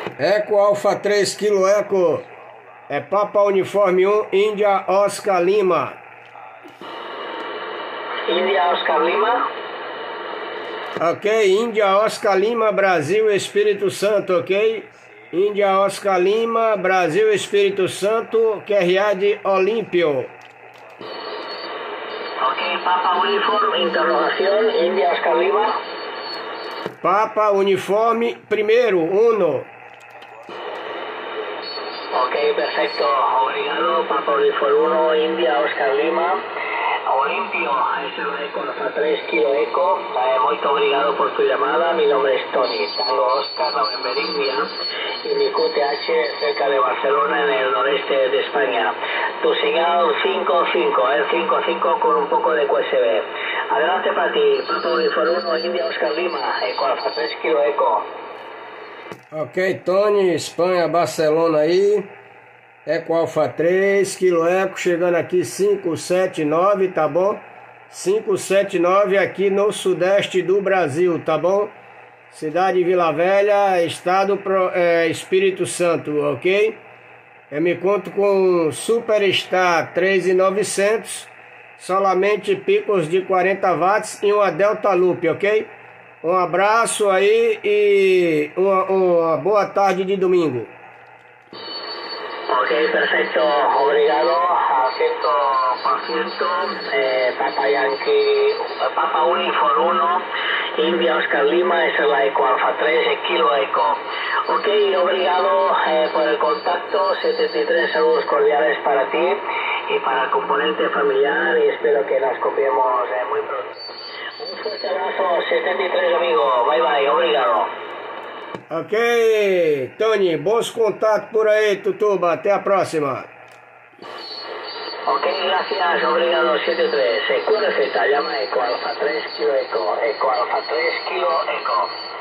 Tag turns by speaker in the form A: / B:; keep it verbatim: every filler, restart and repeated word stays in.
A: Eco Alfa três Kilo Eco. É Papa Uniforme um, Índia Oscar Lima.
B: Índia Oscar Lima.
A: Ok, Índia Oscar Lima, Brasil, Espírito Santo, ok? Índia Oscar Lima, Brasil, Espírito Santo, Q R A de Olímpio.
B: Ok, Papa Uniforme, interrogación, Índia Oscar Lima.
A: Papa Uniforme, primeiro, uno.
B: Ok, perfecto, obrigado, Papa Uniforme uno, Índia Oscar Lima. Olimpio, S R con Alfa tres Kilo Eco, eh, muito obrigado por tu llamada, mi nombre es Tony, Tango Oscar, November India, y mi Q T H cerca de Barcelona en el noreste de España. Tu señal cinco cinco, el cinco cinco con un poco de Q S B. Adelante para ti, Papa Uniforme uno, Índia Oscar Lima, Eco Alfa tres Kilo Eco.
A: Ok, Tony, Espanha, Barcelona aí. Eco Alfa três, Kilo Eco, chegando aqui cinco sete nove, tá bom? cinco sete nove aqui no sudeste do Brasil, tá bom? Cidade de Vila Velha, estado Pro, é, Espírito Santo, ok? Eu me conto com Superstar três mil e novecentos, solamente picos de quarenta watts e uma Delta Loop, ok? Um abraço aí e uma, uma boa tarde de domingo.
B: Ok, perfecto, obrigado, a cien por ciento, eh, Papa Yankee, Papa Uniforme uno, Índia Oscar Lima, esa es la Eco Alfa tres, Kilo Eco. Ok, obrigado eh, por el contacto, setenta y tres saludos cordiales para ti y para el componente familiar y espero que nos copiemos eh, muy pronto. Un fuerte abrazo, setenta y tres amigo, bye bye, obrigado.
A: Ok, Tony, bons contatos por aí, Tutuba. Até a próxima.
B: Ok, gracias, obrigado, setenta y tres. Q R Z, llama Eco Alfa tres Kilo Eco. Eco Alfa tres Kilo Eco.